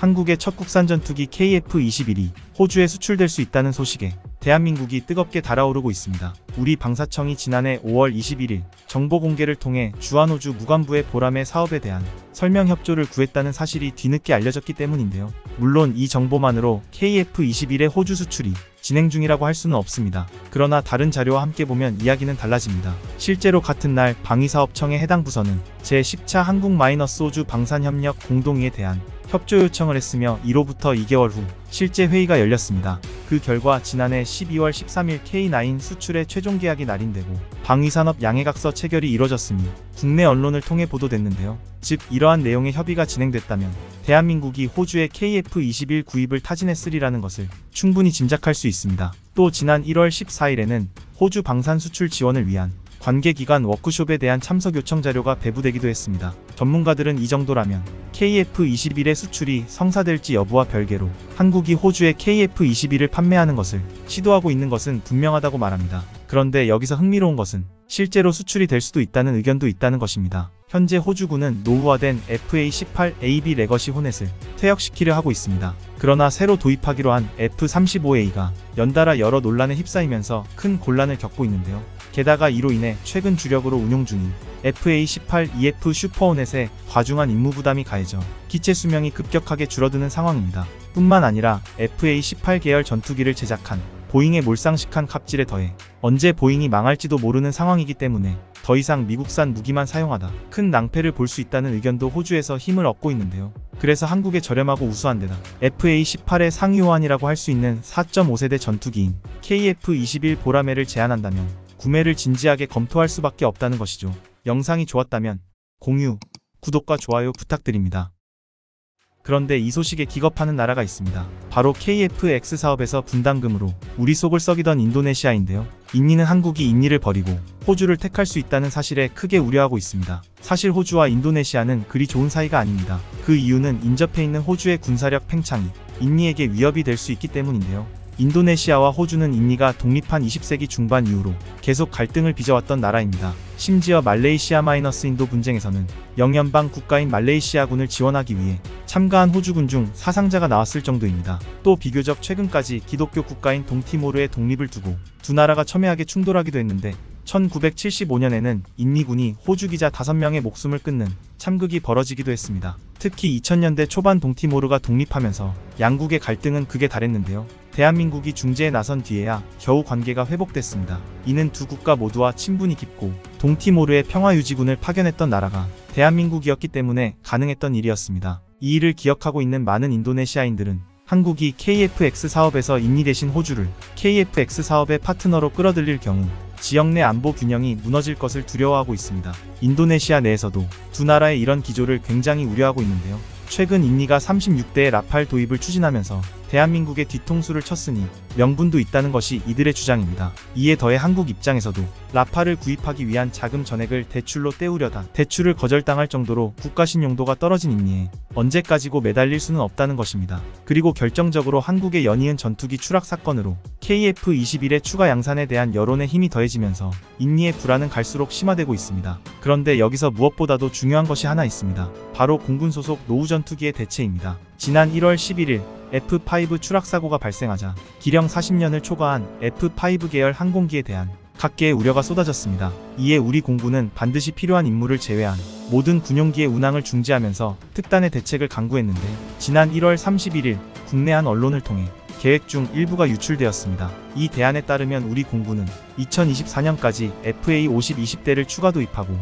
한국의 첫 국산 전투기 KF-21이 호주에 수출될 수 있다는 소식에 대한민국이 뜨겁게 달아오르고 있습니다. 우리 방사청이 지난해 5월 21일 정보 공개를 통해 주한호주 무관부의 보람의 사업에 대한 설명 협조를 구했다는 사실이 뒤늦게 알려졌기 때문인데요. 물론 이 정보만으로 KF-21의 호주 수출이 진행 중이라고 할 수는 없습니다. 그러나 다른 자료와 함께 보면 이야기는 달라집니다. 실제로 같은 날 방위사업청의 해당 부서는 제10차 한국-호주 방산협력 공동의에 대한 협조 요청을 했으며 이로부터 2개월 후 실제 회의가 열렸습니다. 그 결과 지난해 12월 13일 K9 수출의 최종 계약이 날인되고 방위산업 양해각서 체결이 이뤄졌으니 국내 언론을 통해 보도됐는데요. 즉 이러한 내용의 협의가 진행됐다면 대한민국이 호주의 KF-21 구입을 타진했으리라는 것을 충분히 짐작할 수 있습니다. 또 지난 1월 14일에는 호주 방산 수출 지원을 위한 관계기관 워크숍에 대한 참석 요청 자료가 배부되기도 했습니다. 전문가들은 이 정도라면 KF-21의 수출이 성사될지 여부와 별개로 한국이 호주에 KF-21을 판매하는 것을 시도하고 있는 것은 분명하다고 말합니다. 그런데 여기서 흥미로운 것은 실제로 수출이 될 수도 있다는 의견도 있다는 것입니다. 현재 호주군은 노후화된 FA-18AB 레거시 호넷을 퇴역시키려 하고 있습니다. 그러나 새로 도입하기로 한 F-35A가 연달아 여러 논란에 휩싸이면서 큰 곤란을 겪고 있는데요. 게다가 이로 인해 최근 주력으로 운용 중인 FA-18EF 슈퍼호넷에 과중한 임무 부담이 가해져 기체 수명이 급격하게 줄어드는 상황입니다. 뿐만 아니라 FA-18 계열 전투기를 제작한 보잉에 몰상식한 갑질에 더해 언제 보잉이 망할지도 모르는 상황이기 때문에 더 이상 미국산 무기만 사용하다 큰 낭패를 볼 수 있다는 의견도 호주에서 힘을 얻고 있는데요. 그래서 한국의 저렴하고 우수한 데다 FA-18의 상위 호환이라고 할 수 있는 4.5세대 전투기인 KF-21 보라매를 제안한다면 구매를 진지하게 검토할 수밖에 없다는 것이죠. 영상이 좋았다면 공유, 구독과 좋아요 부탁드립니다. 그런데 이 소식에 기겁하는 나라가 있습니다. 바로 KF-X 사업에서 분담금으로 우리 속을 썩이던 인도네시아인데요. 인니는 한국이 인니를 버리고 호주를 택할 수 있다는 사실에 크게 우려하고 있습니다. 사실 호주와 인도네시아는 그리 좋은 사이가 아닙니다. 그 이유는 인접해 있는 호주의 군사력 팽창이 인니에게 위협이 될 수 있기 때문인데요. 인도네시아와 호주는 인니가 독립한 20세기 중반 이후로 계속 갈등을 빚어왔던 나라입니다. 심지어 말레이시아-인도 분쟁에서는 영연방 국가인 말레이시아군을 지원하기 위해 참가한 호주군 중 사상자가 나왔을 정도입니다. 또 비교적 최근까지 기독교 국가인 동티모르의 독립을 두고 두 나라가 첨예하게 충돌하기도 했는데 1975년에는 인니군이 호주 기자 5명의 목숨을 끊는 참극이 벌어지기도 했습니다. 특히 2000년대 초반 동티모르가 독립하면서 양국의 갈등은 극에 달했는데요. 대한민국이 중재에 나선 뒤에야 겨우 관계가 회복됐습니다. 이는 두 국가 모두와 친분이 깊고 동티모르의 평화유지군을 파견했던 나라가 대한민국이었기 때문에 가능했던 일이었습니다. 이 일을 기억하고 있는 많은 인도네시아인들은 한국이 KF-X 사업에서 인니 대신 호주를 KF-X 사업의 파트너로 끌어들일 경우 지역 내 안보 균형이 무너질 것을 두려워하고 있습니다. 인도네시아 내에서도 두 나라의 이런 기조를 굉장히 우려하고 있는데요. 최근 인니가 36대의 라팔 도입을 추진하면서 대한민국의 뒤통수를 쳤으니 명분도 있다는 것이 이들의 주장입니다. 이에 더해 한국 입장에서도 라팔을 구입하기 위한 자금 전액을 대출로 때우려다 대출을 거절당할 정도로 국가신용도가 떨어진 인니에 언제까지고 매달릴 수는 없다는 것입니다. 그리고 결정적으로 한국의 연이은 전투기 추락 사건으로 KF-21의 추가 양산에 대한 여론의 힘이 더해지면서 인니의 불안은 갈수록 심화되고 있습니다. 그런데 여기서 무엇보다도 중요한 것이 하나 있습니다. 바로 공군 소속 노후 전투기의 대체입니다. 지난 1월 11일 F5 추락사고가 발생하자 기령 40년을 초과한 F5 계열 항공기에 대한 각계의 우려가 쏟아졌습니다. 이에 우리 공군은 반드시 필요한 임무를 제외한 모든 군용기의 운항을 중지하면서 특단의 대책을 강구했는데 지난 1월 31일 국내 한 언론을 통해 계획 중 일부가 유출되었습니다. 이 대안에 따르면 우리 공군은 2024년까지 FA-50 20대를 추가 도입하고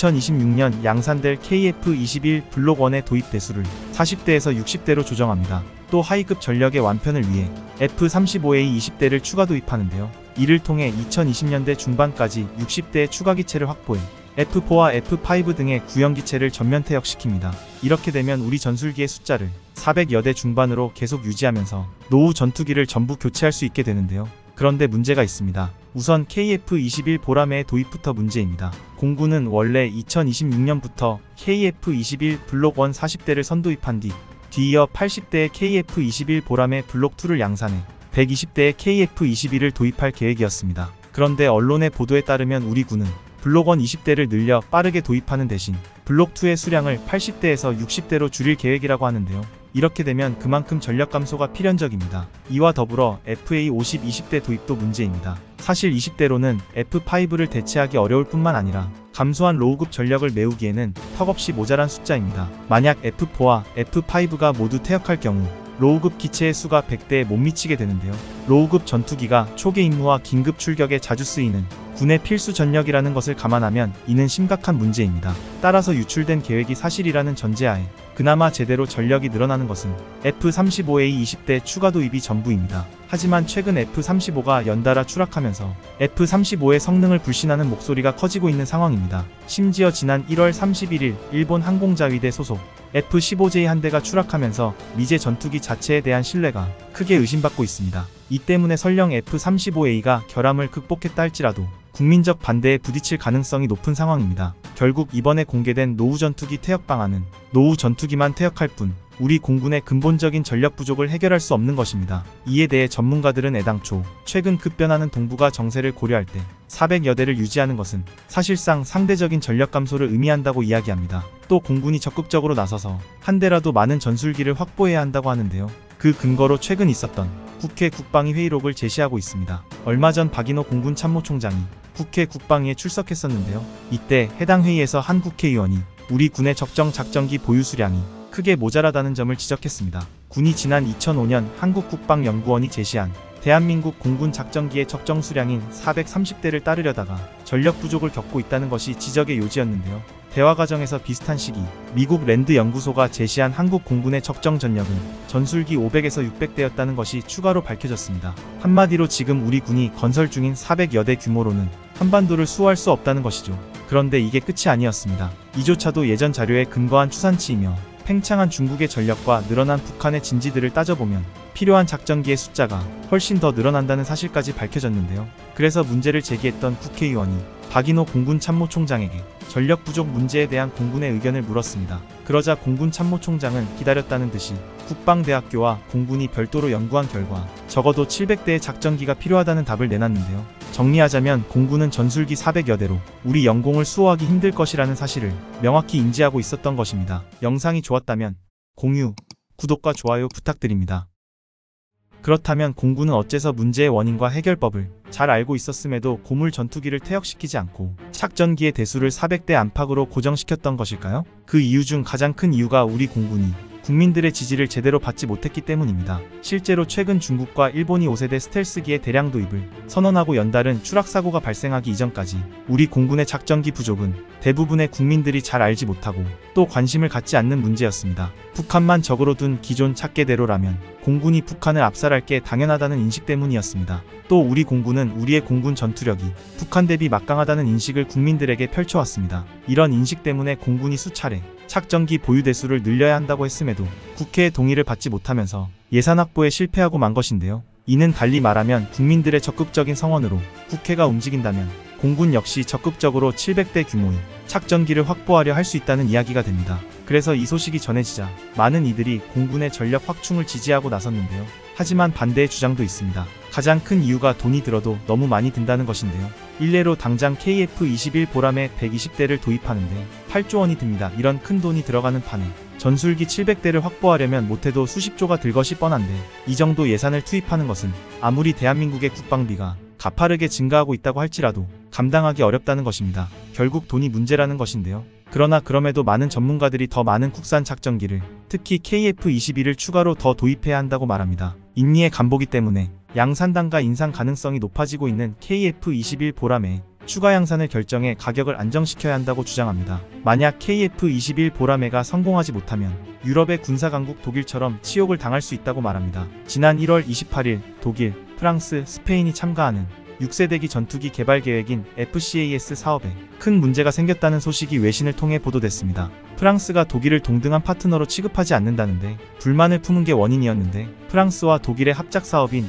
2026년 양산될 KF-21 블록 1의 도입 대수를 40대에서 60대로 조정합니다. 또 하위급 전력의 완편을 위해 F-35A 20대를 추가 도입하는데요. 이를 통해 2020년대 중반까지 60대의 추가 기체를 확보해 F4와 F5 등의 구형기체를 전면 퇴역시킵니다. 이렇게 되면 우리 전술기의 숫자를 400여 대 중반으로 계속 유지하면서 노후 전투기를 전부 교체할 수 있게 되는데요. 그런데 문제가 있습니다. 우선 KF-21 보라매의 도입부터 문제입니다. 공군은 원래 2026년부터 KF-21 블록 1 40대를 선도입한 뒤이어 80대의 KF-21 보라매 블록 2를 양산해 120대의 KF-21을 도입할 계획이었습니다. 그런데 언론의 보도에 따르면 우리 군은 블록 1 20대를 늘려 빠르게 도입하는 대신 블록 2의 수량을 80대에서 60대로 줄일 계획이라고 하는데요. 이렇게 되면 그만큼 전력 감소가 필연적입니다. 이와 더불어 FA50 20대 도입도 문제입니다. 사실 20대로는 F5를 대체하기 어려울 뿐만 아니라 감소한 로우급 전력을 메우기에는 턱없이 모자란 숫자입니다. 만약 F4와 F5가 모두 퇴역할 경우 로우급 기체의 수가 100대에 못 미치게 되는데요. 로우급 전투기가 초계 임무와 긴급 출격에 자주 쓰이는 군의 필수 전력이라는 것을 감안하면 이는 심각한 문제입니다. 따라서 유출된 계획이 사실이라는 전제하에 그나마 제대로 전력이 늘어나는 것은 F-35A 20대 추가 도입이 전부입니다. 하지만 최근 F-35가 연달아 추락하면서 F-35의 성능을 불신하는 목소리가 커지고 있는 상황입니다. 심지어 지난 1월 31일 일본 항공자위대 소속 F-15J 한 대가 추락하면서 미제 전투기 자체에 대한 신뢰가 크게 의심받고 있습니다. 이 때문에 설령 F-35A가 결함을 극복했다 할지라도 국민적 반대에 부딪힐 가능성이 높은 상황입니다. 결국 이번에 공개된 노후 전투기 퇴역 방안은 노후 전투기만 퇴역할 뿐 우리 공군의 근본적인 전력 부족을 해결할 수 없는 것입니다. 이에 대해 전문가들은 애당초 최근 급변하는 동북아 정세를 고려할 때 400여 대를 유지하는 것은 사실상 상대적인 전력 감소를 의미한다고 이야기합니다. 또 공군이 적극적으로 나서서 한 대라도 많은 전술기를 확보해야 한다고 하는데요. 그 근거로 최근 있었던 국회 국방위 회의록을 제시하고 있습니다. 얼마 전 박인호 공군 참모총장이 국회 국방위에 출석했었는데요. 이때 해당 회의에서 한 국회의원이 우리 군의 적정 작전기 보유 수량이 크게 모자라다는 점을 지적했습니다. 군이 지난 2005년 한국국방연구원이 제시한 대한민국 공군 작전기의 적정 수량인 430대를 따르려다가 전력 부족을 겪고 있다는 것이 지적의 요지였는데요. 대화 과정에서 비슷한 시기 미국 랜드 연구소가 제시한 한국 공군의 적정 전력은 전술기 500에서 600대였다는 것이 추가로 밝혀졌습니다. 한마디로 지금 우리 군이 건설 중인 400여 대 규모로는 한반도를 수호할 수 없다는 것이죠. 그런데 이게 끝이 아니었습니다. 이조차도 예전 자료에 근거한 추산치이며 팽창한 중국의 전력과 늘어난 북한의 진지들을 따져보면 필요한 작전기의 숫자가 훨씬 더 늘어난다는 사실까지 밝혀졌는데요. 그래서 문제를 제기했던 국회의원이 박인호 공군 참모총장에게 전력 부족 문제에 대한 공군의 의견을 물었습니다. 그러자 공군 참모총장은 기다렸다는 듯이 국방대학교와 공군이 별도로 연구한 결과 적어도 700대의 작전기가 필요하다는 답을 내놨는데요. 정리하자면 공군은 전술기 400여 대로 우리 영공을 수호하기 힘들 것이라는 사실을 명확히 인지하고 있었던 것입니다. 영상이 좋았다면 공유, 구독과 좋아요 부탁드립니다. 그렇다면 공군은 어째서 문제의 원인과 해결법을 잘 알고 있었음에도 고물 전투기를 퇴역시키지 않고 작전기의 대수를 400대 안팎으로 고정시켰던 것일까요? 그 이유 중 가장 큰 이유가 우리 공군이 국민들의 지지를 제대로 받지 못했기 때문입니다. 실제로 최근 중국과 일본이 5세대 스텔스기의 대량 도입을 선언하고 연달은 추락사고가 발생하기 이전까지 우리 공군의 작전기 부족은 대부분의 국민들이 잘 알지 못하고 또 관심을 갖지 않는 문제였습니다. 북한만 적으로 둔 기존 착계대로라면 공군이 북한을 압살할 게 당연하다는 인식 때문이었습니다. 또 우리 공군은 우리의 공군 전투력이 북한 대비 막강하다는 인식을 국민들에게 펼쳐왔습니다. 이런 인식 때문에 공군이 수차례 작전기 보유 대수를 늘려야 한다고 했음에도 국회의 동의를 받지 못하면서 예산 확보에 실패하고 만 것인데요. 이는 달리 말하면 국민들의 적극적인 성원으로 국회가 움직인다면 공군 역시 적극적으로 700대 규모의 작전기를 확보하려 할 수 있다는 이야기가 됩니다. 그래서 이 소식이 전해지자 많은 이들이 공군의 전력 확충을 지지하고 나섰는데요. 하지만 반대의 주장도 있습니다. 가장 큰 이유가 돈이 들어도 너무 많이 든다는 것인데요. 일례로 당장 KF-21 보람에 120대를 도입하는데 8조 원이 듭니다. 이런 큰 돈이 들어가는 판에 전술기 700대를 확보하려면 못해도 수십조가 들 것이 뻔한데 이 정도 예산을 투입하는 것은 아무리 대한민국의 국방비가 가파르게 증가하고 있다고 할지라도 감당하기 어렵다는 것입니다. 결국 돈이 문제라는 것인데요. 그러나 그럼에도 많은 전문가들이 더 많은 국산 작전기를 특히 KF-21을 추가로 더 도입해야 한다고 말합니다. 인리의 간보기 때문에 양산단가 인상 가능성이 높아지고 있는 KF-21 보람에 추가 양산을 결정해 가격을 안정시켜야 한다고 주장합니다. 만약 KF-21 보람회가 성공하지 못하면 유럽의 군사강국 독일처럼 치욕을 당할 수 있다고 말합니다. 지난 1월 28일 독일, 프랑스, 스페인이 참가하는 6세대기 전투기 개발 계획인 FCAS 사업에 큰 문제가 생겼다는 소식이 외신을 통해 보도됐습니다. 프랑스가 독일을 동등한 파트너로 취급하지 않는다는데 불만을 품은 게 원인이었는데 프랑스와 독일의 합작 사업인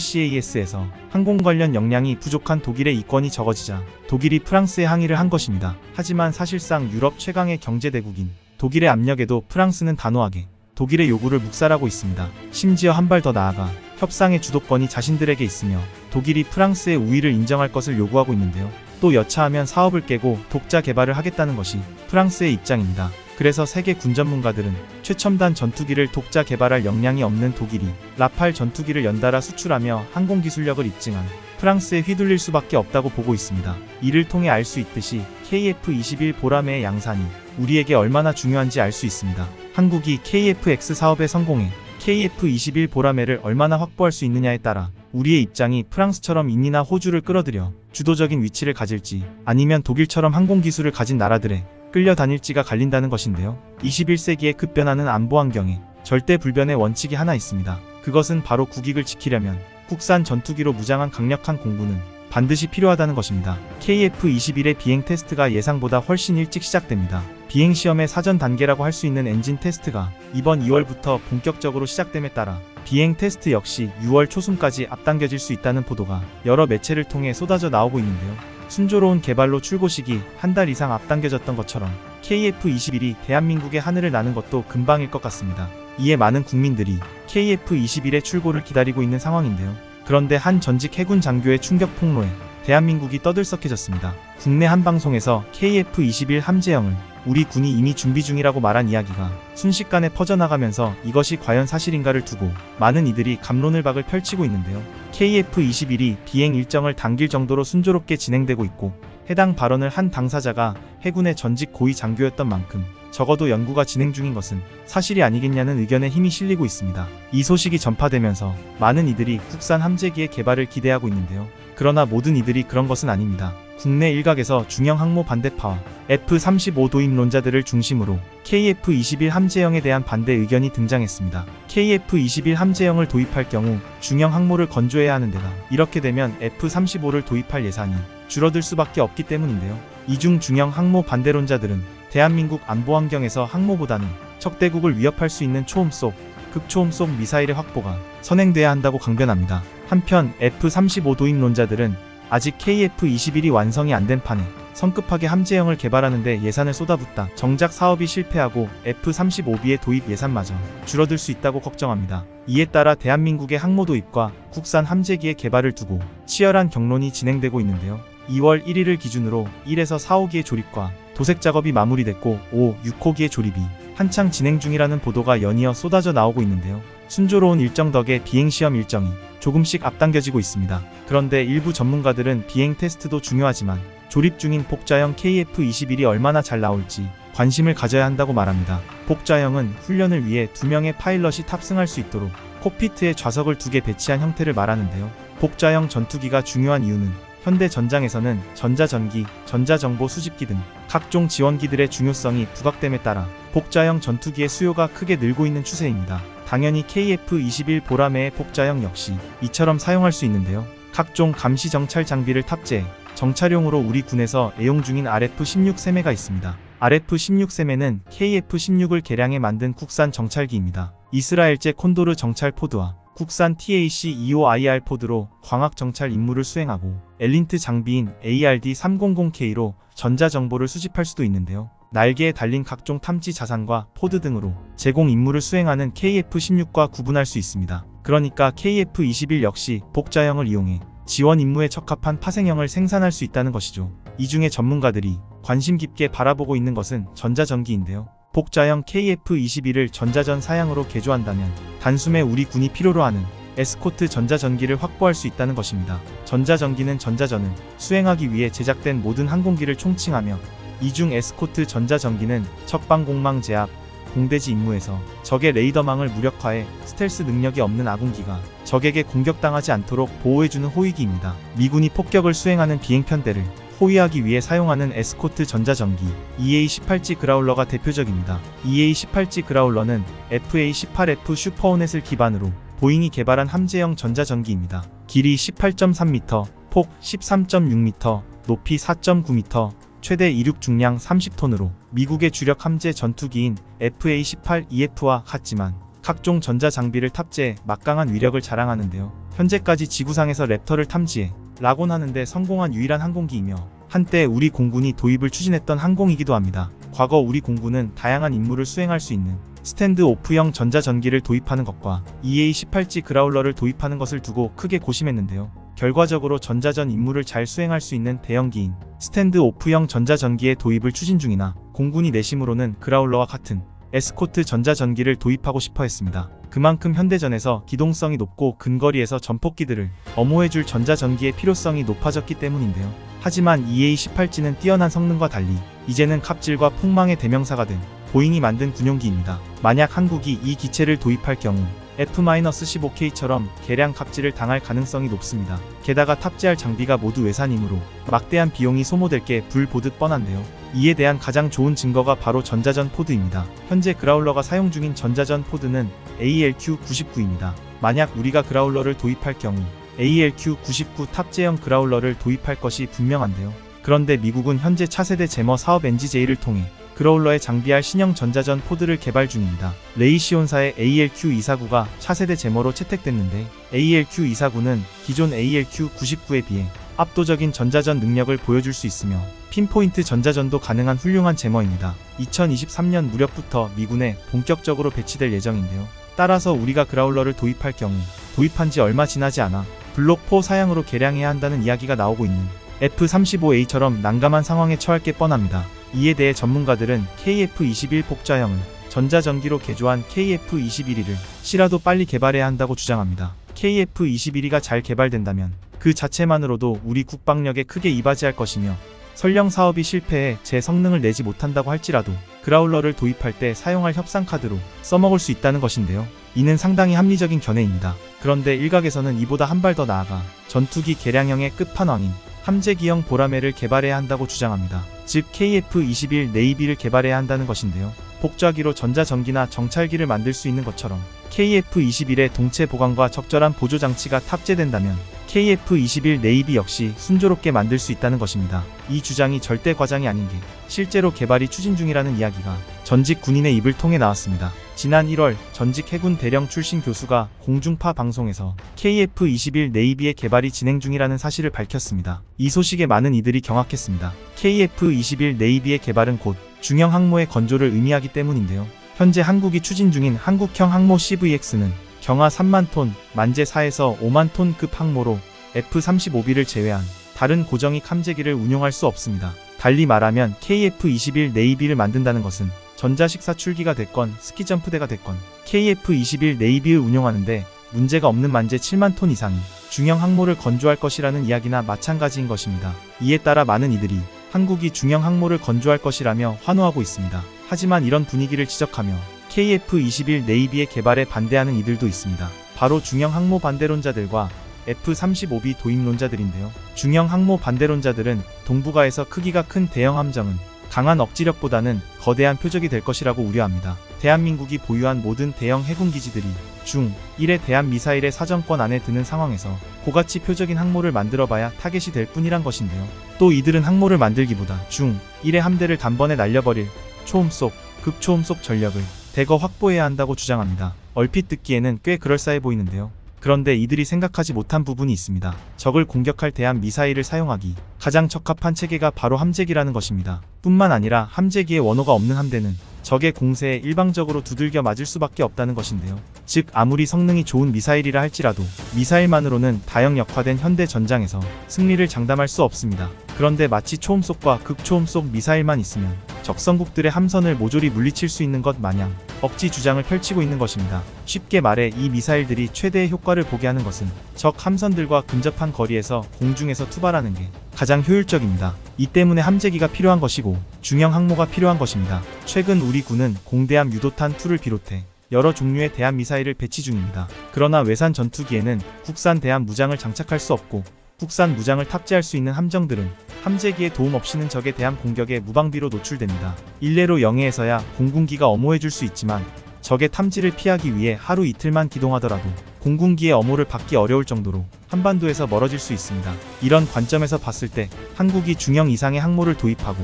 FCAS에서 항공 관련 역량이 부족한 독일의 이권이 적어지자 독일이 프랑스에 항의를 한 것입니다. 하지만 사실상 유럽 최강의 경제대국인 독일의 압력에도 프랑스는 단호하게 독일의 요구를 묵살하고 있습니다. 심지어 한 발 더 나아가 협상의 주도권이 자신들에게 있으며 독일이 프랑스의 우위를 인정할 것을 요구하고 있는데요. 또 여차하면 사업을 깨고 독자 개발을 하겠다는 것이 프랑스의 입장입니다. 그래서 세계 군 전문가들은 최첨단 전투기를 독자 개발할 역량이 없는 독일이 라팔 전투기를 연달아 수출하며 항공기술력을 입증한 프랑스에 휘둘릴 수밖에 없다고 보고 있습니다. 이를 통해 알 수 있듯이 KF-21 보라매의 양산이 우리에게 얼마나 중요한지 알 수 있습니다. 한국이 KF-X 사업에 성공해 KF-21 보라매를 얼마나 확보할 수 있느냐에 따라 우리의 입장이 프랑스처럼 인이나 호주를 끌어들여 주도적인 위치를 가질지 아니면 독일처럼 항공기술을 가진 나라들에 끌려다닐지가 갈린다는 것인데요. 21세기의 급변하는 안보 환경에 절대 불변의 원칙이 하나 있습니다. 그것은 바로 국익을 지키려면 국산 전투기로 무장한 강력한 공군은 반드시 필요하다는 것입니다. KF-21의 비행 테스트가 예상보다 훨씬 일찍 시작됩니다. 비행 시험의 사전 단계라고 할 수 있는 엔진 테스트가 이번 2월부터 본격적으로 시작됨에 따라 비행 테스트 역시 6월 초순까지 앞당겨질 수 있다는 보도가 여러 매체를 통해 쏟아져 나오고 있는데요. 순조로운 개발로 출고 시기 한 달 이상 앞당겨졌던 것처럼 KF-21이 대한민국의 하늘을 나는 것도 금방일 것 같습니다. 이에 많은 국민들이 KF-21의 출고를 기다리고 있는 상황인데요. 그런데 한 전직 해군 장교의 충격 폭로에 대한민국이 떠들썩해졌습니다. 국내 한 방송에서 KF-21 함재형을 우리 군이 이미 준비 중이라고 말한 이야기가 순식간에 퍼져나가면서 이것이 과연 사실인가를 두고 많은 이들이 갑론을박을 펼치고 있는데요. KF-21이 비행 일정을 당길 정도로 순조롭게 진행되고 있고 해당 발언을 한 당사자가 해군의 전직 고위 장교였던 만큼 적어도 연구가 진행 중인 것은 사실이 아니겠냐는 의견에 힘이 실리고 있습니다. 이 소식이 전파되면서 많은 이들이 국산 함재기의 개발을 기대하고 있는데요. 그러나 모든 이들이 그런 것은 아닙니다. 국내 일각에서 중형 항모 반대파와 F-35 도입론자들을 중심으로 KF-21 함재형에 대한 반대 의견이 등장했습니다. KF-21 함재형을 도입할 경우 중형 항모를 건조해야 하는 데다 이렇게 되면 F-35를 도입할 예산이 줄어들 수밖에 없기 때문인데요. 이중 중형 항모 반대론자들은 대한민국 안보 환경에서 항모보다는 적대국을 위협할 수 있는 초음속, 극초음속 미사일의 확보가 선행돼야 한다고 강변합니다. 한편 F-35 도입론자들은 아직 KF-21이 완성이 안 된 판에 성급하게 함재형을 개발하는데 예산을 쏟아붓다 정작 사업이 실패하고 F-35B의 도입 예산마저 줄어들 수 있다고 걱정합니다. 이에 따라 대한민국의 항모 도입과 국산 함재기의 개발을 두고 치열한 격론이 진행되고 있는데요. 2월 1일을 기준으로 1에서 4호기의 조립과 도색 작업이 마무리됐고 5, 6호기의 조립이 한창 진행 중이라는 보도가 연이어 쏟아져 나오고 있는데요. 순조로운 일정 덕에 비행시험 일정이 조금씩 앞당겨지고 있습니다. 그런데 일부 전문가들은 비행 테스트도 중요하지만 조립 중인 복자형 KF-21이 얼마나 잘 나올지 관심을 가져야 한다고 말합니다. 복자형은 훈련을 위해 2명의 파일럿이 탑승할 수 있도록 콕피트에 좌석을 2개 배치한 형태를 말하는데요. 복자형 전투기가 중요한 이유는 현대 전장에서는 전자전기, 전자정보 수집기 등 각종 지원기들의 중요성이 부각됨에 따라 복자형 전투기의 수요가 크게 늘고 있는 추세입니다. 당연히 KF-21 보라매의 복자형 역시 이처럼 사용할 수 있는데요. 각종 감시 정찰 장비를 탑재해 정찰용으로 우리 군에서 애용 중인 RF-16 세매가 있습니다. RF-16 세매는 KF-16을 개량해 만든 국산 정찰기입니다. 이스라엘제 콘도르 정찰 포드와 국산 TAC-25IR 포드로 광학 정찰 임무를 수행하고 엘린트 장비인 ARD-300K로 전자정보를 수집할 수도 있는데요. 날개에 달린 각종 탐지 자산과 포드 등으로 제공 임무를 수행하는 KF-16과 구분할 수 있습니다. 그러니까 KF-21 역시 복자형을 이용해 지원 임무에 적합한 파생형을 생산할 수 있다는 것이죠. 이 중에 전문가들이 관심 깊게 바라보고 있는 것은 전자전기인데요. 복자형 KF-21을 전자전 사양으로 개조한다면 단숨에 우리 군이 필요로 하는 에스코트 전자전기를 확보할 수 있다는 것입니다. 전자전기는 전자전을 수행하기 위해 제작된 모든 항공기를 총칭하며 이중 에스코트 전자전기는 적방공망 제압, 공대지 임무에서 적의 레이더망을 무력화해 스텔스 능력이 없는 아군기가 적에게 공격당하지 않도록 보호해주는 호위기입니다. 미군이 폭격을 수행하는 비행편대를 호위하기 위해 사용하는 에스코트 전자전기 EA-18G 그라울러가 대표적입니다. EA-18G 그라울러는 FA-18F 슈퍼호넷을 기반으로 보잉이 개발한 함재형 전자전기입니다. 길이 18.3m, 폭 13.6m, 높이 4.9m, 최대 이륙 중량 30톤으로 미국의 주력 함재 전투기인 FA-18EF와 같지만 각종 전자장비를 탑재해 막강한 위력을 자랑하는데요. 현재까지 지구상에서 랩터를 탐지해 락온하는데 성공한 유일한 항공기이며 한때 우리 공군이 도입을 추진했던 항공이기도 합니다. 과거 우리 공군은 다양한 임무를 수행할 수 있는 스탠드오프형 전자전기를 도입하는 것과 EA-18G 그라울러를 도입하는 것을 두고 크게 고심했는데요. 결과적으로 전자전 임무를 잘 수행할 수 있는 대형기인 스탠드오프형 전자전기의 도입을 추진 중이나 공군이 내심으로는 그라울러와 같은 에스코트 전자전기를 도입하고 싶어 했습니다. 그만큼 현대전에서 기동성이 높고 근거리에서 전폭기들을 엄호해줄 전자전기의 필요성이 높아졌기 때문인데요. 하지만 EA-18G는 뛰어난 성능과 달리 이제는 갑질과 폭망의 대명사가 된 보잉이 만든 군용기입니다. 만약 한국이 이 기체를 도입할 경우 F-15K처럼 개량 갑질을 당할 가능성이 높습니다. 게다가 탑재할 장비가 모두 외산이므로 막대한 비용이 소모될 게 불보듯 뻔한데요. 이에 대한 가장 좋은 증거가 바로 전자전 포드입니다. 현재 그라울러가 사용 중인 전자전 포드는 ALQ-99입니다. 만약 우리가 그라울러를 도입할 경우 ALQ-99 탑재형 그라울러를 도입할 것이 분명한데요. 그런데 미국은 현재 차세대 제머 사업 NGJ를 통해 그라울러에 장비할 신형 전자전 포드를 개발 중입니다. 레이시온사의 ALQ-249가 차세대 제머로 채택됐는데 ALQ-249는 기존 ALQ-99에 비해 압도적인 전자전 능력을 보여줄 수 있으며 핀포인트 전자전도 가능한 훌륭한 제머입니다. 2023년 무렵부터 미군에 본격적으로 배치될 예정인데요. 따라서 우리가 그라울러를 도입할 경우 도입한 지 얼마 지나지 않아 블록4 사양으로 개량해야 한다는 이야기가 나오고 있는 F-35A처럼 난감한 상황에 처할 게 뻔합니다. 이에 대해 전문가들은 KF-21 복좌형을 전자전기로 개조한 KF-21E를 시라도 빨리 개발해야 한다고 주장합니다. KF-21E가 잘 개발된다면 그 자체만으로도 우리 국방력에 크게 이바지할 것이며 설령 사업이 실패해 제 성능을 내지 못한다고 할지라도 그라울러를 도입할 때 사용할 협상카드로 써먹을 수 있다는 것인데요. 이는 상당히 합리적인 견해입니다. 그런데 일각에서는 이보다 한 발 더 나아가 전투기 개량형의 끝판왕인 함재기형 보라매를 개발해야 한다고 주장합니다. 즉 KF-21 네이비를 개발해야 한다는 것인데요. 복좌기로 전자전기나 정찰기를 만들 수 있는 것처럼 KF-21의 동체 보관과 적절한 보조 장치가 탑재된다면 KF-21 네이비 역시 순조롭게 만들 수 있다는 것입니다. 이 주장이 절대 과장이 아닌 게 실제로 개발이 추진 중이라는 이야기가 전직 군인의 입을 통해 나왔습니다. 지난 1월 전직 해군 대령 출신 교수가 공중파 방송에서 KF-21 네이비의 개발이 진행 중이라는 사실을 밝혔습니다. 이 소식에 많은 이들이 경악했습니다. KF-21 네이비의 개발은 곧 중형 항모의 건조를 의미하기 때문인데요. 현재 한국이 추진 중인 한국형 항모 CVX는 경하 3만 톤, 만재 4에서 5만 톤급 항모로 F-35B를 제외한 다른 고정익 함재기를 운용할 수 없습니다. 달리 말하면 KF-21 네이비를 만든다는 것은 전자식 사출기가 됐건 스키점프대가 됐건 KF-21 네이비를 운용하는데 문제가 없는 만재 7만 톤 이상이 중형 항모를 건조할 것이라는 이야기나 마찬가지인 것입니다. 이에 따라 많은 이들이 한국이 중형 항모를 건조할 것이라며 환호하고 있습니다. 하지만 이런 분위기를 지적하며 KF-21 네이비의 개발에 반대하는 이들도 있습니다. 바로 중형 항모 반대론자들과 F-35B 도입론자들인데요. 중형 항모 반대론자들은 동북아에서 크기가 큰 대형 함정은 강한 억지력보다는 거대한 표적이 될 것이라고 우려합니다. 대한민국이 보유한 모든 대형 해군기지들이 중 1의 대한미사일의 사정권 안에 드는 상황에서 고가치 표적인 항모를 만들어봐야 타겟이 될 뿐이란 것인데요. 또 이들은 항모를 만들기보다 중 1의 함대를 단번에 날려버릴 초음속, 극초음속 전력을 대거 확보해야 한다고 주장합니다. 얼핏 듣기에는 꽤 그럴싸해 보이는데요. 그런데 이들이 생각하지 못한 부분이 있습니다. 적을 공격할 대한 미사일을 사용하기 가장 적합한 체계가 바로 함재기라는 것입니다. 뿐만 아니라 함재기의 원호가 없는 함대는 적의 공세에 일방적으로 두들겨 맞을 수밖에 없다는 것인데요. 즉 아무리 성능이 좋은 미사일이라 할지라도 미사일만으로는 다형역화된 현대 전장에서 승리를 장담할 수 없습니다. 그런데 마치 초음속과 극초음속 미사일만 있으면 적성국들의 함선을 모조리 물리칠 수 있는 것 마냥 억지 주장을 펼치고 있는 것입니다. 쉽게 말해 이 미사일들이 최대의 효과를 보게 하는 것은 적 함선들과 근접한 거리에서 공중에서 투발하는 게 가장 효율적입니다. 이 때문에 함재기가 필요한 것이고 중형 항모가 필요한 것입니다. 최근 우리 군은 공대함 유도탄2를 비롯해 여러 종류의 대함 미사일을 배치 중입니다. 그러나 외산 전투기에는 국산 대함 무장을 장착할 수 없고 국산 무장을 탑재할 수 있는 함정들은 함재기의 도움 없이는 적의 대함 공격에 무방비로 노출됩니다. 일례로 영해에서야 공군기가 엄호해줄 수 있지만 적의 탐지를 피하기 위해 하루 이틀만 기동하더라도 공군기의 엄호를 받기 어려울 정도로 한반도에서 멀어질 수 있습니다. 이런 관점에서 봤을 때 한국이 중형 이상의 항모를 도입하고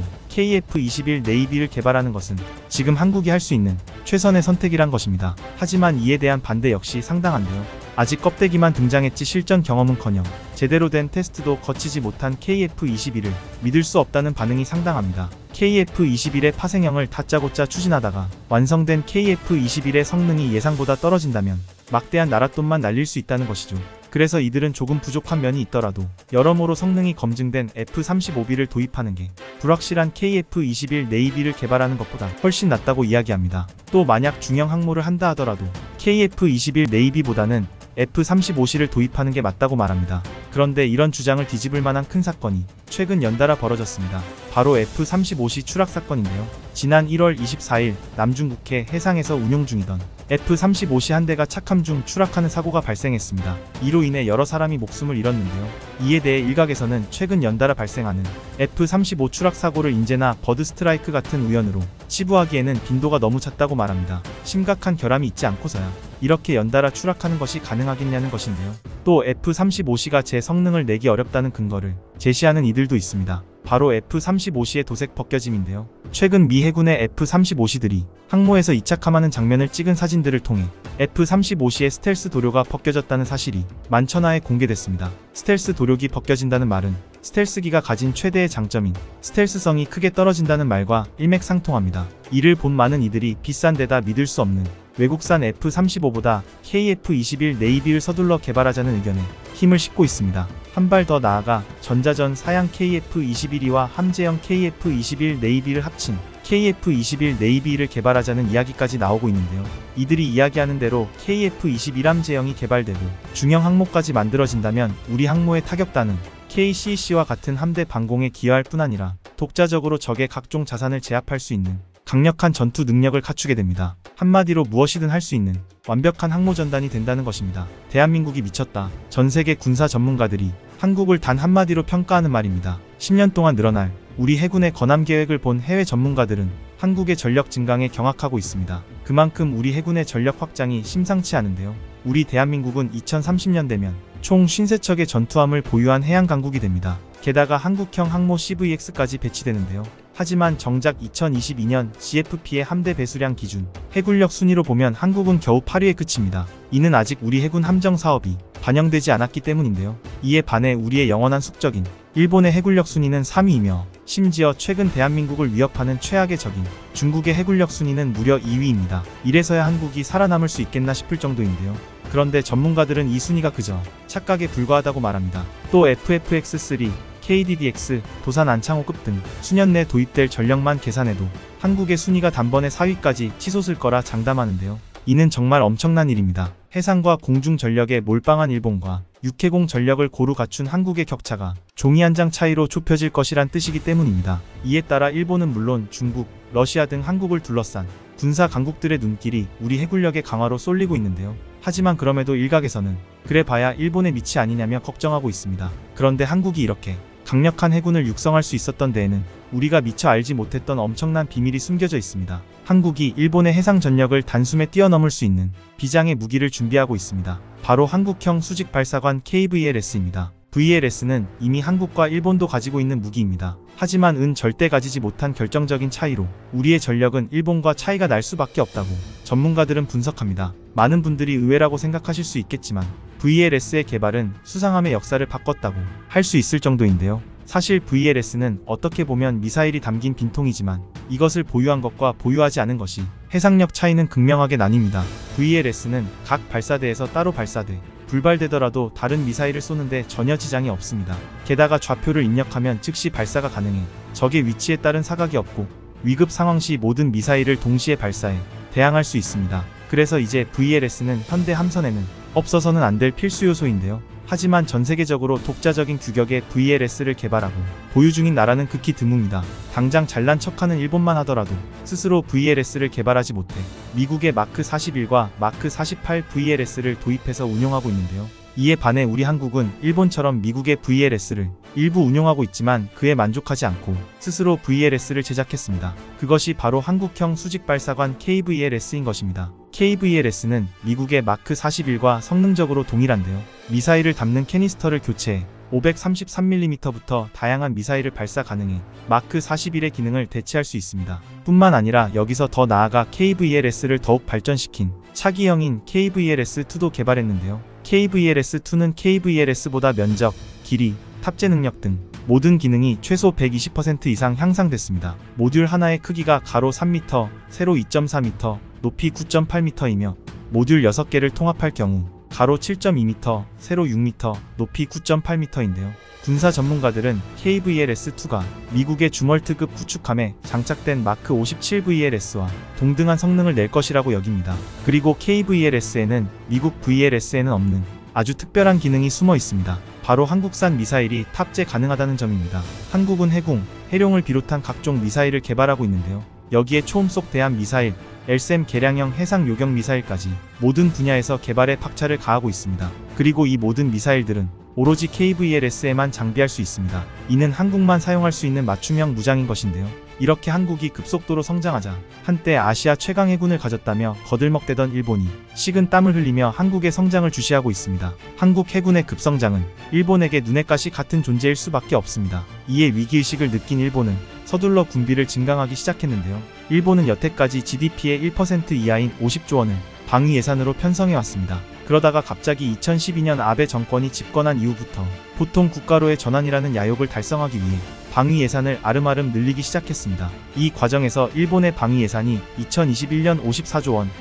KF-21 네이비를 개발하는 것은 지금 한국이 할 수 있는 최선의 선택이란 것입니다. 하지만 이에 대한 반대 역시 상당한데요. 아직 껍데기만 등장했지 실전 경험은커녕 제대로 된 테스트도 거치지 못한 KF-21을 믿을 수 없다는 반응이 상당합니다. KF-21의 파생형을 다짜고짜 추진하다가 완성된 KF-21의 성능이 예상보다 떨어진다면 막대한 나랏돈만 날릴 수 있다는 것이죠. 그래서 이들은 조금 부족한 면이 있더라도 여러모로 성능이 검증된 F-35B를 도입하는 게 불확실한 KF-21 네이비를 개발하는 것보다 훨씬 낫다고 이야기합니다. 또 만약 중형 항모를 한다 하더라도 KF-21 네이비보다는 F-35C를 도입하는 게 맞다고 말합니다. 그런데 이런 주장을 뒤집을 만한 큰 사건이 최근 연달아 벌어졌습니다. 바로 F-35C 추락 사건인데요. 지난 1월 24일 남중국해 해상에서 운용 중이던 F-35C 한 대가 착함 중 추락하는 사고가 발생했습니다. 이로 인해 여러 사람이 목숨을 잃었는데요. 이에 대해 일각에서는 최근 연달아 발생하는 F-35 추락 사고를 인재나 버드 스트라이크 같은 우연으로 치부하기에는 빈도가 너무 잦다고 말합니다. 심각한 결함이 있지 않고서야 이렇게 연달아 추락하는 것이 가능하겠냐는 것인데요. 또 F-35C가 제 성능을 내기 어렵다는 근거를 제시하는 이들도 있습니다. 바로 F-35C의 도색 벗겨짐인데요. 최근 미 해군의 F-35C들이 항모에서 이착함하는 장면을 찍은 사진들을 통해 F-35C의 스텔스 도료가 벗겨졌다는 사실이 만천하에 공개됐습니다. 스텔스 도료기 벗겨진다는 말은 스텔스기가 가진 최대의 장점인 스텔스성이 크게 떨어진다는 말과 일맥상통합니다. 이를 본 많은 이들이 비싼 데다 믿을 수 없는 외국산 F-35보다 KF-21 네이비를 서둘러 개발하자는 의견에 힘을 싣고 있습니다. 한 발 더 나아가 전자전 사양 KF-21와 함재형 KF-21 네이비를 합친 KF-21 네이비를 개발하자는 이야기까지 나오고 있는데요. 이들이 이야기하는 대로 KF-21 함재형이 개발되고 중형 항모까지 만들어진다면 우리 항모의 타격단은 KCC와 같은 함대 방공에 기여할 뿐 아니라 독자적으로 적의 각종 자산을 제압할 수 있는 강력한 전투 능력을 갖추게 됩니다. 한마디로 무엇이든 할 수 있는 완벽한 항모전단이 된다는 것입니다. 대한민국이 미쳤다. 전 세계 군사 전문가들이 한국을 단 한마디로 평가하는 말입니다. 10년 동안 늘어날 우리 해군의 건함 계획을 본 해외 전문가들은 한국의 전력 증강에 경악하고 있습니다. 그만큼 우리 해군의 전력 확장이 심상치 않은데요. 우리 대한민국은 2030년 되면 총 53척의 전투함을 보유한 해양 강국이 됩니다. 게다가 한국형 항모 CVX까지 배치되는데요. 하지만 정작 2022년 GFP의 함대 배수량 기준 해군력 순위로 보면 한국은 겨우 8위에 그칩니다. 이는 아직 우리 해군 함정 사업이 반영되지 않았기 때문인데요. 이에 반해 우리의 영원한 숙적인 일본의 해군력 순위는 3위이며 심지어 최근 대한민국을 위협하는 최악의 적인 중국의 해군력 순위는 무려 2위입니다. 이래서야 한국이 살아남을 수 있겠나 싶을 정도인데요. 그런데 전문가들은 이 순위가 그저 착각에 불과하다고 말합니다. 또 FFX3, KDDX, 도산 안창호급 등 수년 내 도입될 전력만 계산해도 한국의 순위가 단번에 4위까지 치솟을 거라 장담하는데요. 이는 정말 엄청난 일입니다. 해상과 공중 전력에 몰빵한 일본과 육해공 전력을 고루 갖춘 한국의 격차가 종이 한 장 차이로 좁혀질 것이란 뜻이기 때문입니다. 이에 따라 일본은 물론 중국, 러시아 등 한국을 둘러싼 군사 강국들의 눈길이 우리 해군력의 강화로 쏠리고 있는데요. 하지만 그럼에도 일각에서는 그래 봐야 일본의 미치 아니냐며 걱정하고 있습니다. 그런데 한국이 이렇게 강력한 해군을 육성할 수 있었던 데에는 우리가 미처 알지 못했던 엄청난 비밀이 숨겨져 있습니다. 한국이 일본의 해상 전력을 단숨에 뛰어넘을 수 있는 비장의 무기를 준비하고 있습니다. 바로 한국형 수직 발사관 KVLS입니다. VLS는 이미 한국과 일본도 가지고 있는 무기입니다. 하지만 은 절대 가지지 못한 결정적인 차이로 우리의 전력은 일본과 차이가 날 수밖에 없다고 전문가들은 분석합니다. 많은 분들이 의외라고 생각하실 수 있겠지만 VLS의 개발은 수상함의 역사를 바꿨다고 할 수 있을 정도인데요. 사실 VLS는 어떻게 보면 미사일이 담긴 빈통이지만 이것을 보유한 것과 보유하지 않은 것이 해상력 차이는 극명하게 나뉩니다. VLS는 각 발사대에서 따로 발사돼 불발되더라도 다른 미사일을 쏘는데 전혀 지장이 없습니다. 게다가 좌표를 입력하면 즉시 발사가 가능해 적의 위치에 따른 사각이 없고 위급 상황 시 모든 미사일을 동시에 발사해 대항할 수 있습니다. 그래서 이제 VLS는 현대 함선에는 없어서는 안 될 필수 요소인데요. 하지만 전 세계적으로 독자적인 규격의 VLS를 개발하고 보유 중인 나라는 극히 드뭅니다. 당장 잘난 척하는 일본만 하더라도 스스로 VLS를 개발하지 못해 미국의 마크 41과 마크 48 VLS를 도입해서 운용하고 있는데요. 이에 반해 우리 한국은 일본처럼 미국의 VLS를 일부 운용하고 있지만 그에 만족하지 않고 스스로 VLS를 제작했습니다. 그것이 바로 한국형 수직발사관 KVLS인 것입니다. KVLS는 미국의 마크 41과 성능적으로 동일한데요. 미사일을 담는 캐니스터를 교체해 533mm부터 다양한 미사일을 발사 가능해 마크 41의 기능을 대체할 수 있습니다. 뿐만 아니라 여기서 더 나아가 KVLS를 더욱 발전시킨 차기형인 KVLS2도 개발했는데요. KVLS2는 KVLS보다 면적, 길이, 탑재 능력 등 모든 기능이 최소 120% 이상 향상됐습니다. 모듈 하나의 크기가 가로 3m, 세로 2.4m, 높이 9.8m이며 모듈 6개를 통합할 경우 가로 7.2m, 세로 6m, 높이 9.8m인데요. 군사 전문가들은 KVLS-2가 미국의 주멀트급 구축함에 장착된 마크 57VLS와 동등한 성능을 낼 것이라고 여깁니다. 그리고 KVLS에는 미국 VLS에는 없는 아주 특별한 기능이 숨어 있습니다. 바로 한국산 미사일이 탑재 가능하다는 점입니다. 한국은 해군, 해룡을 비롯한 각종 미사일을 개발하고 있는데요. 여기에 초음속 대함 미사일, LSAM 개량형 해상 요격 미사일까지 모든 분야에서 개발에 박차를 가하고 있습니다. 그리고 이 모든 미사일들은 오로지 KVLS에만 장비할 수 있습니다. 이는 한국만 사용할 수 있는 맞춤형 무장인 것인데요. 이렇게 한국이 급속도로 성장하자 한때 아시아 최강 해군을 가졌다며 거들먹대던 일본이 식은 땀을 흘리며 한국의 성장을 주시하고 있습니다. 한국 해군의 급성장은 일본에게 눈의 가시 같은 존재일 수밖에 없습니다. 이에 위기의식을 느낀 일본은 서둘러 군비를 증강하기 시작했는데요. 일본은 여태까지 GDP의 1% 이하인 50조 원을 방위 예산으로 편성해왔습니다. 그러다가 갑자기 2012년 아베 정권이 집권한 이후부터 보통 국가로의 전환이라는 야욕을 달성하기 위해 방위 예산을 아름아름 늘리기 시작했습니다. 이 과정에서 일본의 방위 예산이 2021년 54조 원,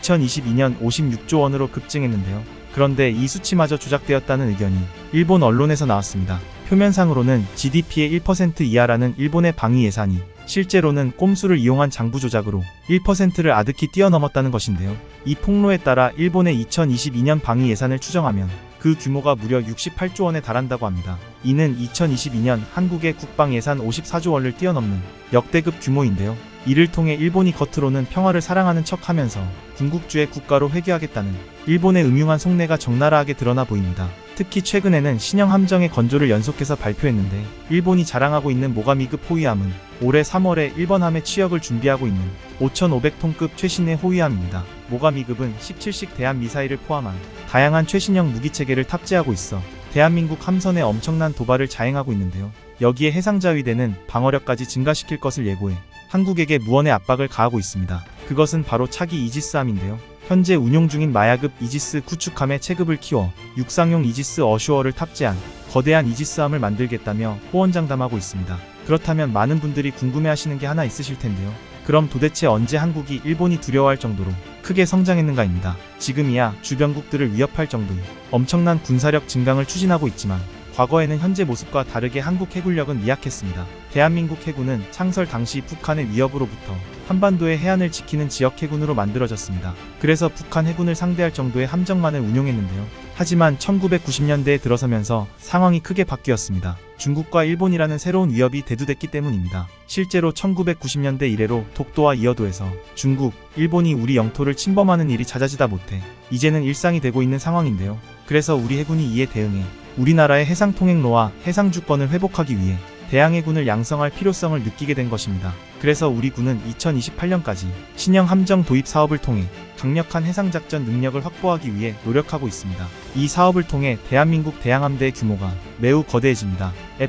2022년 56조 원으로 급증했는데요. 그런데 이 수치마저 조작되었다는 의견이 일본 언론에서 나왔습니다. 표면상으로는 GDP의 1% 이하라는 일본의 방위 예산이 실제로는 꼼수를 이용한 장부 조작으로 1%를 아득히 뛰어넘었다는 것인데요. 이 폭로에 따라 일본의 2022년 방위 예산을 추정하면 그 규모가 무려 68조 원에 달한다고 합니다. 이는 2022년 한국의 국방 예산 54조 원을 뛰어넘는 역대급 규모인데요. 이를 통해 일본이 겉으로는 평화를 사랑하는 척하면서 군국주의 국가로 회귀하겠다는 일본의 음흉한 속내가 적나라하게 드러나 보입니다. 특히 최근에는 신형 함정의 건조를 연속해서 발표했는데 일본이 자랑하고 있는 모가미급 호위함은 올해 3월에 일본함의 취역을 준비하고 있는 5,500톤급 최신의 호위함입니다. 모가미급은 17식 대함 미사일을 포함한 다양한 최신형 무기체계를 탑재하고 있어 대한민국 함선에 엄청난 도발을 자행하고 있는데요. 여기에 해상자위대는 방어력까지 증가시킬 것을 예고해 한국에게 무언의 압박을 가하고 있습니다. 그것은 바로 차기 이지스함인데요. 현재 운용 중인 마야급 이지스 구축함의 체급을 키워 육상용 이지스 어쇼어를 탑재한 거대한 이지스함을 만들겠다며 호언장담하고 있습니다. 그렇다면 많은 분들이 궁금해하시는 게 하나 있으실 텐데요. 그럼 도대체 언제 한국이 일본이 두려워할 정도로 크게 성장했는가입니다. 지금이야 주변국들을 위협할 정도의 엄청난 군사력 증강을 추진하고 있지만 과거에는 현재 모습과 다르게 한국 해군력은 미약했습니다. 대한민국 해군은 창설 당시 북한의 위협으로부터 한반도의 해안을 지키는 지역 해군으로 만들어졌습니다. 그래서 북한 해군을 상대할 정도의 함정만을 운용했는데요. 하지만 1990년대에 들어서면서 상황이 크게 바뀌었습니다. 중국과 일본이라는 새로운 위협이 대두됐기 때문입니다. 실제로 1990년대 이래로 독도와 이어도에서 중국, 일본이 우리 영토를 침범하는 일이 잦아지다 못해 이제는 일상이 되고 있는 상황인데요. 그래서 우리 해군이 이에 대응해 우리나라의 해상 통행로와 해상 주권을 회복하기 위해 대항해군을 양성할 필요성을 느끼게 된 것입니다. 그래서 우리 군은 2028년까지 신형 함정 도입 사업을 통해 강력한 해상작전 능력을 확보하기 위해 노력하고 있습니다. 이 사업을 통해 대한민국 대항함대의 규모가 매우 거대해집니다.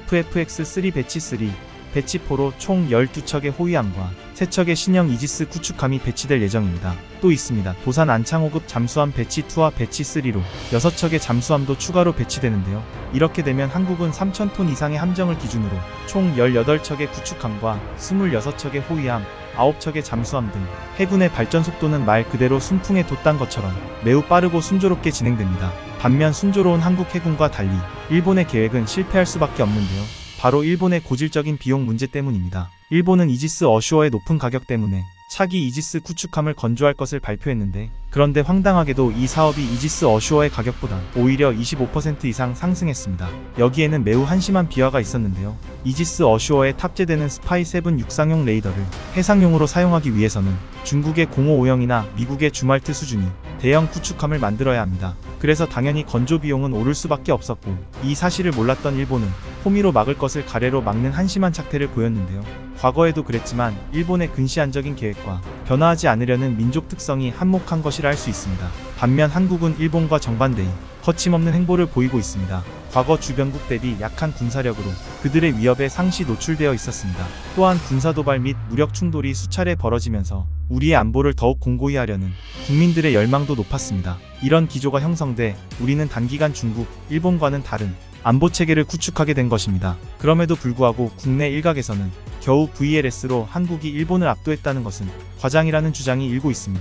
FFX-3 배치 3, 배치 4로 총 12척의 호위함과 3척의 신형 이지스 구축함이 배치될 예정입니다. 또 있습니다. 도산 안창호급 잠수함 배치 2와 배치 3로 6척의 잠수함도 추가로 배치되는데요. 이렇게 되면 한국은 3,000톤 이상의 함정을 기준으로 총 18척의 구축함과 26척의 호위함, 9척의 잠수함 등 해군의 발전 속도는 말 그대로 순풍에 돋단 것처럼 매우 빠르고 순조롭게 진행됩니다. 반면 순조로운 한국 해군과 달리 일본의 계획은 실패할 수밖에 없는데요. 바로 일본의 고질적인 비용 문제 때문입니다. 일본은 이지스 어쇼어의 높은 가격 때문에 차기 이지스 구축함을 건조할 것을 발표했는데, 그런데 황당하게도 이 사업이 이지스 어쇼어의 가격보다 오히려 25% 이상 상승했습니다. 여기에는 매우 한심한 비화가 있었는데요. 이지스 어쇼어에 탑재되는 스파이7 육상용 레이더를 해상용으로 사용하기 위해서는 중국의 055형이나 미국의 주말트 수준이 대형 구축함을 만들어야 합니다. 그래서 당연히 건조 비용은 오를 수밖에 없었고, 이 사실을 몰랐던 일본은 호미로 막을 것을 가래로 막는 한심한 착태를 보였는데요. 과거에도 그랬지만 일본의 근시안적인 계획과 변화하지 않으려는 민족 특성이 한몫한 것이라 할 수 있습니다. 반면 한국은 일본과 정반대인 거침없는 행보를 보이고 있습니다. 과거 주변국 대비 약한 군사력으로 그들의 위협에 상시 노출되어 있었습니다. 또한 군사도발 및 무력 충돌이 수차례 벌어지면서 우리의 안보를 더욱 공고히 하려는 국민들의 열망도 높았습니다. 이런 기조가 형성돼 우리는 단기간 중국, 일본과는 다른 안보체계를 구축하게 된 것입니다. 그럼에도 불구하고 국내 일각에서는 겨우 VLS로 한국이 일본을 압도했다는 것은 과장이라는 주장이 일고 있습니다. 그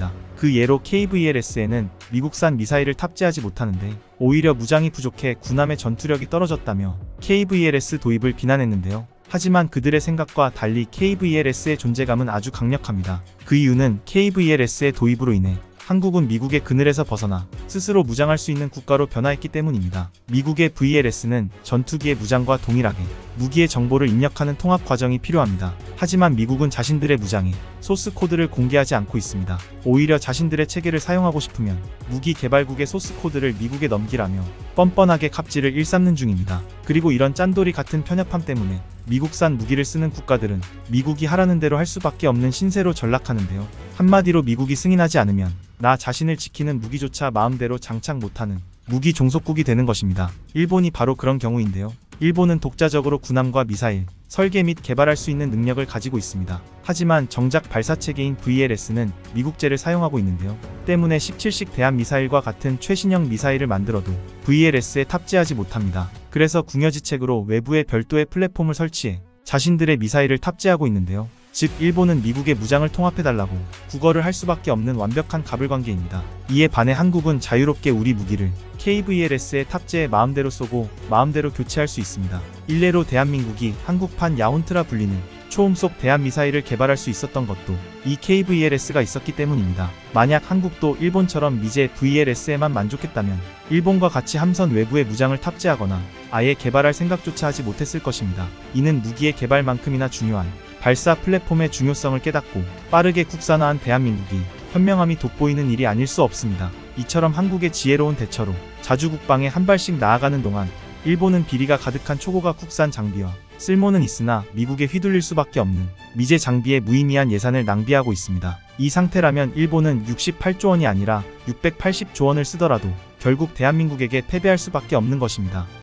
그 예로 KVLS에는 미국산 미사일을 탑재하지 못하는데 오히려 무장이 부족해 군함의 전투력이 떨어졌다며 KVLS 도입을 비난했는데요. 하지만 그들의 생각과 달리 KVLS의 존재감은 아주 강력합니다. 그 이유는 KVLS의 도입으로 인해 한국은 미국의 그늘에서 벗어나 스스로 무장할 수 있는 국가로 변화했기 때문입니다. 미국의 VLS는 전투기의 무장과 동일하게 무기의 정보를 입력하는 통합 과정이 필요합니다. 하지만 미국은 자신들의 무장에 소스 코드를 공개하지 않고 있습니다. 오히려 자신들의 체계를 사용하고 싶으면 무기 개발국의 소스 코드를 미국에 넘기라며 뻔뻔하게 갑질을 일삼는 중입니다. 그리고 이런 짠돌이 같은 편협함 때문에 미국산 무기를 쓰는 국가들은 미국이 하라는 대로 할 수밖에 없는 신세로 전락하는데요. 한마디로 미국이 승인하지 않으면 나 자신을 지키는 무기조차 마음대로 장착 못하는 무기 종속국이 되는 것입니다. 일본이 바로 그런 경우인데요. 일본은 독자적으로 군함과 미사일, 설계 및 개발할 수 있는 능력을 가지고 있습니다. 하지만 정작 발사체계인 VLS는 미국제를 사용하고 있는데요. 때문에 17식 대한미사일과 같은 최신형 미사일을 만들어도 VLS에 탑재하지 못합니다. 그래서 궁여지책으로 외부에 별도의 플랫폼을 설치해 자신들의 미사일을 탑재하고 있는데요. 즉 일본은 미국의 무장을 통합해달라고 구걸을 할 수밖에 없는 완벽한 가불관계입니다. 이에 반해 한국은 자유롭게 우리 무기를 KVLS에 탑재해 마음대로 쏘고 마음대로 교체할 수 있습니다. 일례로 대한민국이 한국판 야혼트라 불리는 초음속 대한미사일을 개발할 수 있었던 것도 이 KVLS가 있었기 때문입니다. 만약 한국도 일본처럼 미제 VLS에만 만족했다면 일본과 같이 함선 외부에 무장을 탑재하거나 아예 개발할 생각조차 하지 못했을 것입니다. 이는 무기의 개발만큼이나 중요한 발사 플랫폼의 중요성을 깨닫고 빠르게 국산화한 대한민국이 현명함이 돋보이는 일이 아닐 수 없습니다. 이처럼 한국의 지혜로운 대처로 자주 국방에 한 발씩 나아가는 동안 일본은 비리가 가득한 초고가 국산 장비와 쓸모는 있으나 미국에 휘둘릴 수밖에 없는 미제 장비에 무의미한 예산을 낭비하고 있습니다. 이 상태라면 일본은 68조 원이 아니라 680조 원을 쓰더라도 결국 대한민국에게 패배할 수밖에 없는 것입니다.